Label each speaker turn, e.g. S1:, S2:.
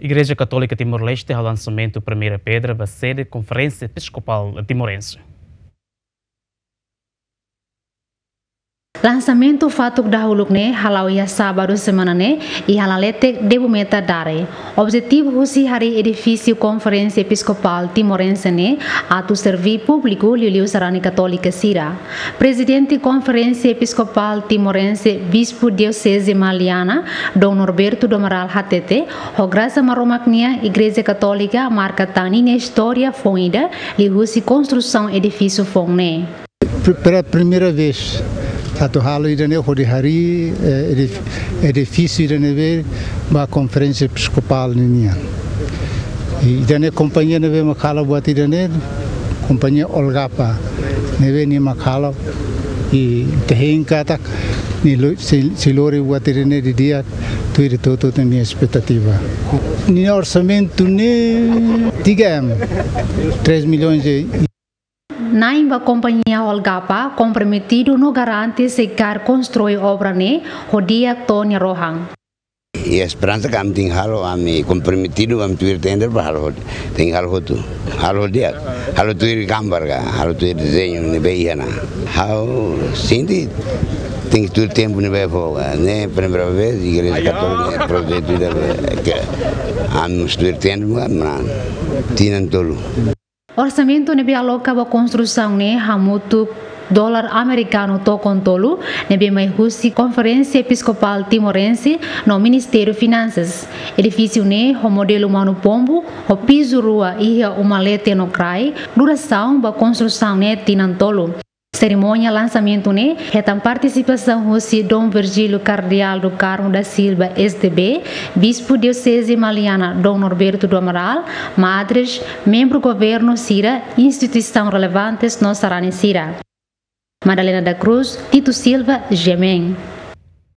S1: Igreja Católica Timor-Leste ao lançamento da primeira pedra da sede da Conferência Episcopal Timorense.
S2: Lançamento fato dahulu ne halau ya sábado semana ne e halalete debu meta dare. Objetivo husi hari edifício Conferência Episcopal Timorense ne atu servir público liu sarani católica sira. Presidente Conferência Episcopal Timorense Bispo Diocese Maliana Dom Norberto do Amaral Hatete ho graça maromaknia Igreja Católica marca tani na história fonida li husi construção edifício fonne.
S3: Pela primeira vez satu hal idane hodi hari edifício idane be ba conferência episcopal ninia idane companhia neve makala buat idane companhia Olgapa neve ni makala e tehingka tak ni silori buat idane di dia tu ide toto ni expectativa ni orçamento ni 3 milhões de
S2: Naimba companhia Olgapa comprometido no garante secar construir obra ne hodia Tony Rohang.
S4: E a esperança que tem halo ami comprometido am tuir tender para halo tem halo tu halo dia halo tuir gambar ga halo tuir desenho ne beihana hao sindi tem tudo tempo ne befo ne primeira vez igreja católica projetida que am tuir tender man tinan tolo.
S2: Orçamento nebe aloca a construção ne hamutu dólar americano to contolo nebe mai husi Conferência Episcopal Timorense no Ministério Finanças. Edifício ne o modelo mano pombo o piso rua e o malete no crai duração ba construção ne tinantolo. Cerimônia lançamento ne retam participação husi Dom Virgílio Cardeal do Carmo da Silva SDB, Bispo Diocese Maliana Dom Norberto do Amaral, madres, membro governo Sira, instituição relevantes no Sarani Sira. Madalena da Cruz, Tito Silva, Gemem.